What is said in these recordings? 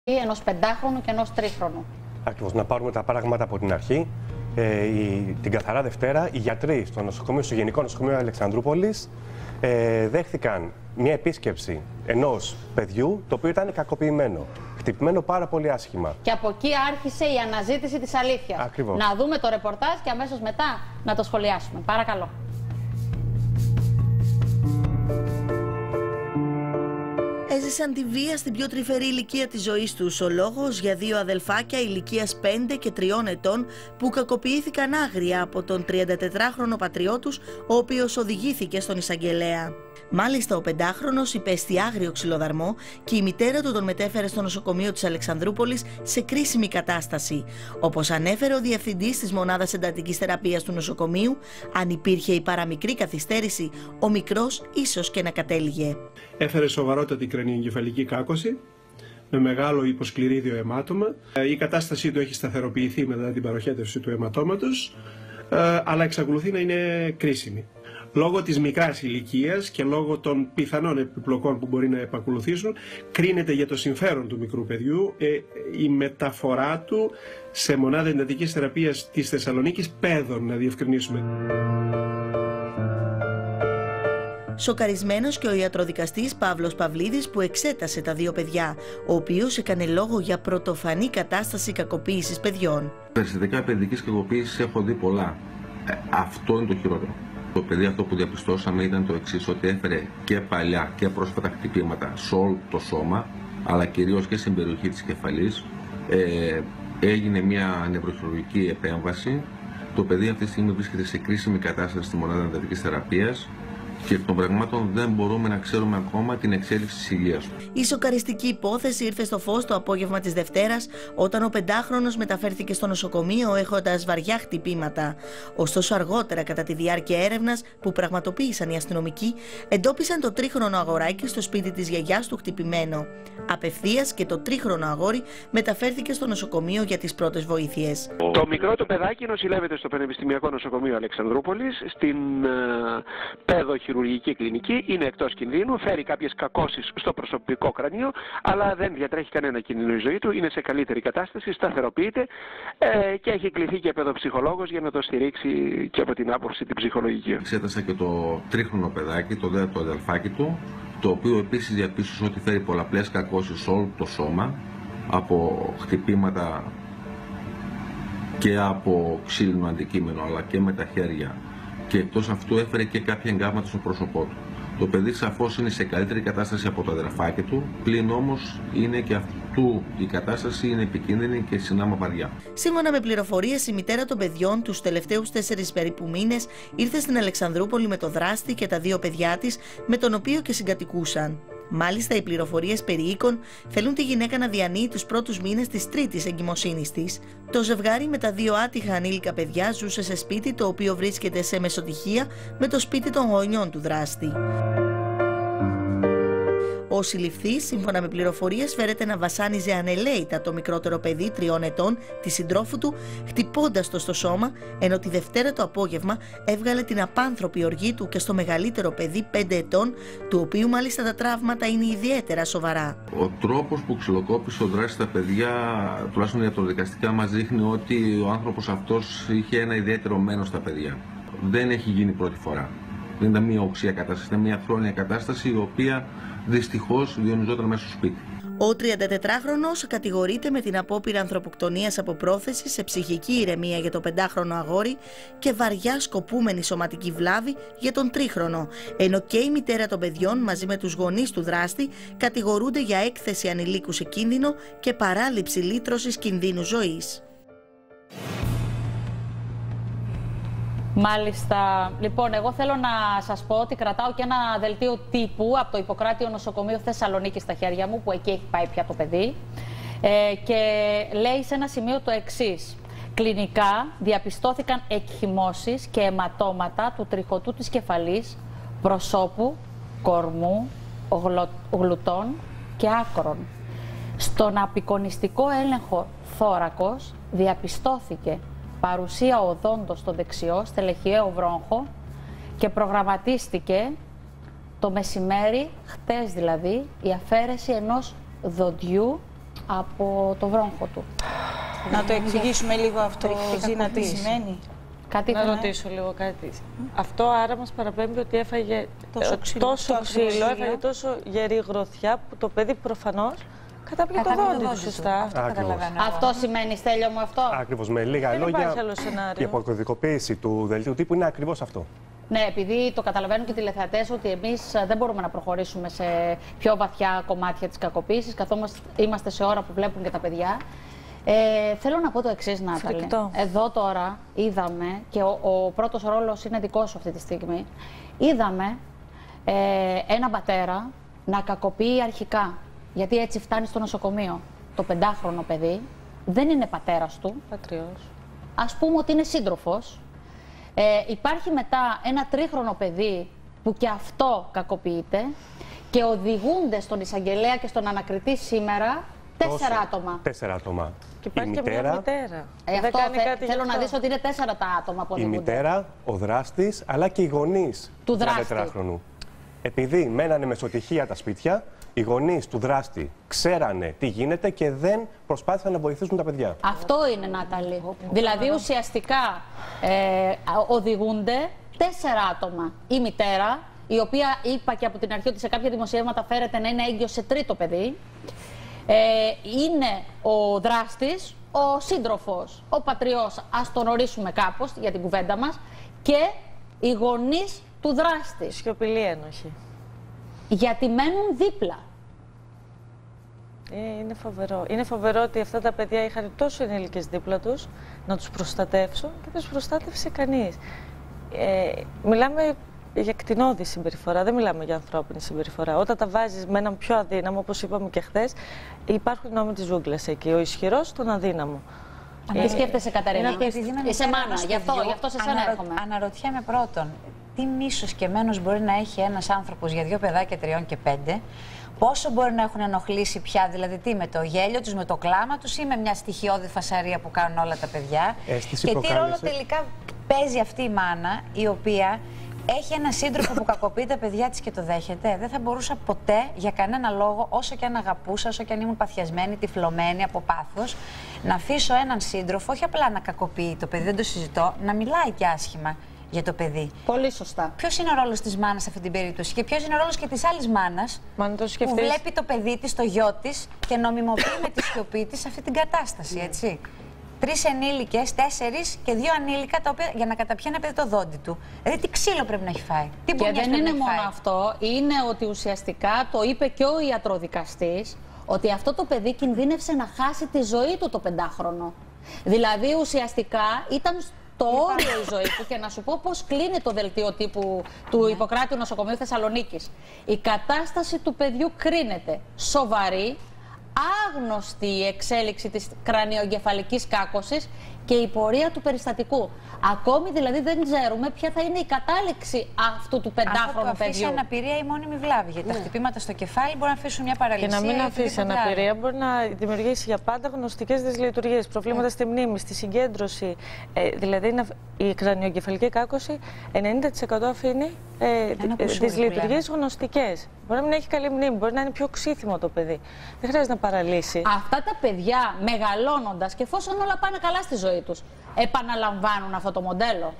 ενός 5χρονου και ενός 3χρονου. Ακριβώς, να πάρουμε τα πράγματα από την αρχή. Την καθαρά Δευτέρα, οι γιατροί στο Γενικό Νοσοκομείο Αλεξανδρούπολης δέχθηκαν μια επίσκεψη ενός παιδιού το οποίο ήταν κακοποιημένο. Χτυπημένο πάρα πολύ άσχημα. Και από εκεί άρχισε η αναζήτηση της αλήθειας. Ακριβώς. Να δούμε το ρεπορτάζ και αμέσως μετά να το σχολιάσουμε. Παρακαλώ. Έζησαν τη βία στην πιο τρυφερή ηλικία της ζωής τους. Ο λόγος για δύο αδελφάκια ηλικίας 5 και 3 ετών που κακοποιήθηκαν άγρια από τον 34χρονο πατριό τους, ο οποίος οδηγήθηκε στον εισαγγελέα. Μάλιστα, ο 5χρονος υπέστη άγριο ξυλοδαρμό και η μητέρα του τον μετέφερε στο νοσοκομείο της Αλεξανδρούπολης σε κρίσιμη κατάσταση. Όπως ανέφερε ο διευθυντής της μονάδας εντατικής θεραπείας του νοσοκομείου, αν υπήρχε η παραμικρή καθυστέρηση, ο μικρός ίσως και να κατέληγε. Έφερε σοβαρότατη κρανιοεγκεφαλική κάκωση με μεγάλο υποσκληρίδιο αιμάτωμα. Η κατάστασή του έχει σταθεροποιηθεί μετά την παροχέτευση του αιματώματος, αλλά εξακολουθεί να είναι κρίσιμη. Λόγω της μικράς ηλικίας και λόγω των πιθανών επιπλοκών που μπορεί να επακολουθήσουν, κρίνεται για το συμφέρον του μικρού παιδιού η μεταφορά του σε μονάδα εντατικής θεραπείας της Θεσσαλονίκης Πέδων, να διευκρινίσουμε. Σοκαρισμένος και ο ιατροδικαστής Παύλος Παυλίδης που εξέτασε τα δύο παιδιά, ο οποίος έκανε λόγο για πρωτοφανή κατάσταση κακοποίησης παιδιών. Περιστατικά παιδικής κακοποίησης έχω δει πολλά. Αυτό είναι το χειρότερο. Το παιδί αυτό που διαπιστώσαμε ήταν το εξής, ότι έφερε και παλιά και πρόσφατα χτυπήματα σε όλο το σώμα, αλλά κυρίως και στην περιοχή της κεφαλής. Έγινε μια νευροχειρουργική επέμβαση. Το παιδί αυτή τη στιγμή βρίσκεται σε κρίσιμη κατάσταση στη μονάδα εντατικής θεραπείας και εκ των πραγμάτων δεν μπορούμε να ξέρουμε ακόμα την εξέλιξη της υγείας του. Η σοκαριστική υπόθεση ήρθε στο φως το απόγευμα της Δευτέρας, όταν ο 5χρονος μεταφέρθηκε στο νοσοκομείο έχοντας βαριά χτυπήματα. Ωστόσο, αργότερα, κατά τη διάρκεια έρευνας που πραγματοποίησαν οι αστυνομικοί, εντόπισαν το 3χρονο αγοράκι στο σπίτι της γιαγιάς του χτυπημένο. Απευθείας και το 3χρονο αγόρι μεταφέρθηκε στο νοσοκομείο για τις πρώτες βοήθειες. Το μικρό το παιδάκι νοσηλεύεται στο Πανεπιστημιακό Νοσοκομείο Αλεξανδρούπολης, στην παιδοχειρουργική κλινική, είναι εκτός κινδύνου, φέρει κάποιες κακώσεις στο προσωπικό κρανίο, αλλά δεν διατρέχει κανένα κίνδυνο η ζωή του, είναι σε καλύτερη κατάσταση, σταθεροποιείται και έχει κληθεί και παιδοψυχολόγος για να το στηρίξει και από την άποψη την ψυχολογική. Εξέτασα και το 3χρονο παιδάκι, το αδελφάκι του, το οποίο επίσης διαπίστωσε ότι φέρει πολλαπλές κακώσεις σε όλο το σώμα, από χτυπήματα και από ξύλινο αντικείμενο, αλλά και με τα χέρια. Και εκτός αυτού έφερε και κάποια εγκάβματα στο πρόσωπό του. Το παιδί σαφώς είναι σε καλύτερη κατάσταση από το αδερφάκι του, πλην όμως είναι και αυτού η κατάσταση είναι επικίνδυνη και συνάμα βαριά. Σύμφωνα με πληροφορίες, η μητέρα των παιδιών τους τελευταίους 4 περίπου μήνες ήρθε στην Αλεξανδρούπολη με το δράστη και τα δύο παιδιά της, με τον οποίο και συγκατοικούσαν. Μάλιστα, οι πληροφορίες περί οίκων θέλουν τη γυναίκα να διανύει τους πρώτους μήνες της τρίτης εγκυμοσύνης της. Το ζευγάρι με τα δύο άτυχα ανήλικα παιδιά ζούσε σε σπίτι το οποίο βρίσκεται σε μεσοτυχία με το σπίτι των γονιών του δράστη. Ο συλληφθής, σύμφωνα με πληροφορίες, φέρεται να βασάνιζε ανελαίητα το μικρότερο παιδί 3 ετών, τη συντρόφου του, χτυπώντας το στο σώμα, ενώ τη Δευτέρα το απόγευμα έβγαλε την απάνθρωπη οργή του και στο μεγαλύτερο παιδί 5 ετών, του οποίου μάλιστα τα τραύματα είναι ιδιαίτερα σοβαρά. Ο τρόπος που ξυλοκόπησε ο δράστης τα παιδιά, τουλάχιστον ιατροδικαστικά, μας δείχνει ότι ο άνθρωπος αυτός είχε ένα ιδιαίτερο μένος στα παιδιά. Δεν έχει γίνει πρώτη φορά. Δεν ήταν μια οξία κατάσταση, ήταν μια χρόνια κατάσταση η οποία δυστυχώς διονυζόταν μέσα στο σπίτι. Ο 34χρονος κατηγορείται με την απόπειρα ανθρωποκτονίας από πρόθεση σε ψυχική ηρεμία για το 5χρονο αγόρι και βαριά σκοπούμενη σωματική βλάβη για τον 3χρονο, ενώ και η μητέρα των παιδιών μαζί με τους γονείς του δράστη κατηγορούνται για έκθεση ανηλίκου σε κίνδυνο και παράληψη λύτρωσης κινδύνου ζωής. Μάλιστα. Λοιπόν, εγώ θέλω να σας πω ότι κρατάω και ένα δελτίο τύπου από το Ιπποκράτειο Νοσοκομείο Θεσσαλονίκης στα χέρια μου, που εκεί έχει πάει πια το παιδί, και λέει σε ένα σημείο το εξής. Κλινικά διαπιστώθηκαν εκχυμώσεις και αιματώματα του τριχωτού της κεφαλής, προσώπου, κορμού, γλουτών και άκρων. Στον απεικονιστικό έλεγχο θώρακος διαπιστώθηκε παρουσία οδόντος στο δεξιό στελεχιαίο βρόγχο και προγραμματίστηκε το μεσημέρι, χτες δηλαδή, η αφαίρεση ενός δοντιού Από το βρόγχο του. Να το εξηγήσουμε λίγο αυτό, Ζήνα, τι σημαίνει. Κάτι να ρωτήσω λίγο κάτι. Αυτό άρα μας παραπέμπει ότι έφαγε τόσο ξύλο, έφαγε τόσο γερή γροθιά που το παιδί προφανώς κατάπληκε το δόντι του, σωστά. Αυτό σημαίνει, Στέλιο μου, αυτό. Ακριβώς, με λίγα λόγια, η αποκωδικοποίηση του δελτίου τύπου είναι ακριβώς αυτό. Ναι, επειδή το καταλαβαίνουν και οι τηλεθεατές ότι εμείς δεν μπορούμε να προχωρήσουμε σε πιο βαθιά κομμάτια της κακοποίησης, καθώς είμαστε σε ώρα που βλέπουν και τα παιδιά. Θέλω να πω το εξής, Νάταλη. Εδώ τώρα είδαμε, και ο πρώτος ρόλος είναι δικός σου αυτή τη στιγμή, είδαμε έναν πατέρα να κακοποιεί αρχικά, γιατί έτσι φτάνει στο νοσοκομείο. Το 5χρονο παιδί δεν είναι πατέρας του. Πατριός. Ας πούμε ότι είναι σύντροφος. Υπάρχει μετά ένα 3χρονο παιδί που και αυτό κακοποιείται και οδηγούνται στον εισαγγελέα και στον ανακριτή σήμερα 4 άτομα. 4 άτομα. Και υπάρχει και μια μητέρα. Αυτό θέλω να δεις ότι είναι 4 τα άτομα που οδηγούνται. Η μητέρα, ο δράστης, αλλά και οι γονείς του 14χρονου. Επειδή μένανε με σωτυχία τα σπίτια, οι γονείς του δράστη ξέρανε τι γίνεται και δεν προσπάθησαν να βοηθήσουν τα παιδιά. Αυτό είναι, Νάταλη. Δηλαδή ουσιαστικά οδηγούνται 4 άτομα. Η μητέρα, η οποία είπα και από την αρχή ότι σε κάποια δημοσιεύματα φέρεται να είναι έγκυος σε 3ο παιδί. Είναι ο δράστης, ο σύντροφος, ο πατριός, ας τον ορίσουμε κάπως για την κουβέντα μας, και οι γονείς του δράστη. Σιωπηλή ένοχη. Γιατί μένουν δίπλα. Είναι φοβερό. Είναι φοβερό ότι αυτά τα παιδιά είχαν τόσο ενήλικες δίπλα τους να τους προστατεύσουν και δεν τους προστάτευσε κανείς. Μιλάμε για κτηνώδη συμπεριφορά, δεν μιλάμε για ανθρώπινη συμπεριφορά. Όταν τα βάζεις με έναν πιο αδύναμο, όπως είπαμε και χθες, υπάρχουν νόμοι της ζούγκλας εκεί. Ο ισχυρός, τον αδύναμο. Τι σκέφτεσαι, Κατερίνα? Είσαι μάνα, γι' αυτό σε σένα έρχομαι. Αναρωτιέμαι πρώτον, τι μίσος και μένος μπορεί να έχει ένας άνθρωπος για 2 παιδάκια 3 και 5, πόσο μπορεί να έχουν ενοχλήσει πια, δηλαδή τι, με το γέλιο τους, με το κλάμα τους ή με μια στοιχειώδη φασαρία που κάνουν όλα τα παιδιά. Και τι ρόλο τελικά παίζει αυτή η μάνα, η οποία έχει ένα σύντροφο που κακοποιεί τα παιδιά της και το δέχεται. Δεν θα μπορούσα ποτέ για κανένα λόγο, όσο και αν αγαπούσα, όσο και αν ήμουν παθιασμένη, τυφλωμένη από πάθος, να αφήσω έναν σύντροφο, όχι απλά να κακοποιεί το παιδί, δεν το συζητώ, να μιλάει και άσχημα για το παιδί. Πολύ σωστά. Ποιος είναι ο ρόλος της μάνας σε αυτή την περίπτωση και ποιος είναι ο ρόλος και της άλλης μάνας που βλέπει το παιδί της, το γιο της και νομιμοποιεί με τη σιωπή της αυτή την κατάσταση, έτσι. 3 ενήλικες, 4 και 2 ανήλικα, τα οποία για να καταπιεί ένα παιδί το δόντι του. Δηλαδή, τι ξύλο πρέπει να έχει φάει. Τι και δεν είναι μόνο αυτό, είναι ότι ουσιαστικά το είπε και ο ιατροδικαστής, ότι αυτό το παιδί κινδύνευσε να χάσει τη ζωή του το 5χρονο. Δηλαδή, ουσιαστικά ήταν στο όριο η ζωή του, και να σου πω πώς κλείνει το δελτίο τύπου του Ιπποκράτειου Νοσοκομείου Θεσσαλονίκης. Η κατάσταση του παιδιού κρίνεται σοβαρή, άγνωστη η εξέλιξη της κρανιοεγκεφαλικής κάκωσης και η πορεία του περιστατικού. Ακόμη δηλαδή δεν ξέρουμε ποια θα είναι η κατάληξη αυτού του 5χρονου παιδιού. Αφήσει αναπηρία ή μόνιμη βλάβη. Γιατί τα χτυπήματα στο κεφάλι μπορεί να αφήσουν μια παραλυσία. Και να μην αφήσει αναπηρία μπορεί να δημιουργήσει για πάντα γνωστικές δυσλειτουργίες, προβλήματα στη μνήμη, στη συγκέντρωση. Δηλαδή η κρανιοεγκεφαλική κάκωση 90% αφήνει δυσλειτουργίες γνωστικές. Μπορεί να μην έχει καλή μνήμη, μπορεί να είναι πιο ξύθυμο το παιδί. Δεν χρειάζεται να παραλύσει. Αυτά τα παιδιά μεγαλώνοντας και εφόσον όλα πάνε καλά στη ζωή τους, επαναλαμβάνουν αυτό το μοντέλο.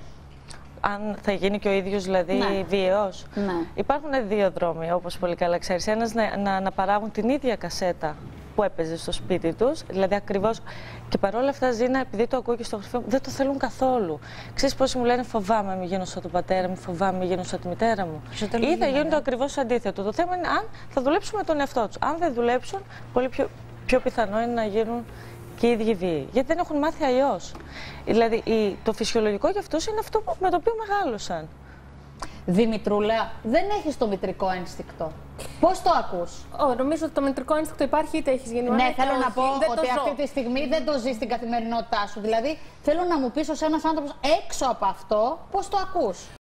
Αν θα γίνει και ο ίδιος δηλαδή βίαιος. Υπάρχουν 2 δρόμοι, όπως πολύ καλά ξέρεις. Ένας να παράγουν την ίδια κασέτα που έπαιζε στο σπίτι τους, δηλαδή ακριβώς. Και παρόλα αυτά, Ζήνα, επειδή το ακούω και στο γραφείο μου, δεν το θέλουν καθόλου. Ξέρεις πόσοι μου λένε φοβάμαι μη γίνω σαν τον πατέρα μου, φοβάμαι μη γίνω σαν τη μητέρα μου. Ή θα γίνουν το ακριβώς αντίθετο. Το θέμα είναι αν θα δουλέψουν με τον εαυτό τους. Αν δεν δουλέψουν, πολύ πιο πιθανό είναι να γίνουν και οι ίδιοι βίαιοι. Γιατί δεν έχουν μάθει αλλιώς. Δηλαδή το φυσιολογικό για αυτούς είναι αυτό με το οποίο μεγάλωσαν. Δημητρούλα, δεν έχεις το μητρικό ένστικτο. Πώς το ακούς? Νομίζω ότι το μητρικό ένστικτο υπάρχει, είτε έχεις γεννημένο. Ναι, θέλω να πω ότι αυτή τη στιγμή δεν το ζεις στην καθημερινότητά σου. Δηλαδή, θέλω να μου πεις ως ένας άνθρωπος έξω από αυτό, πώς το ακούς?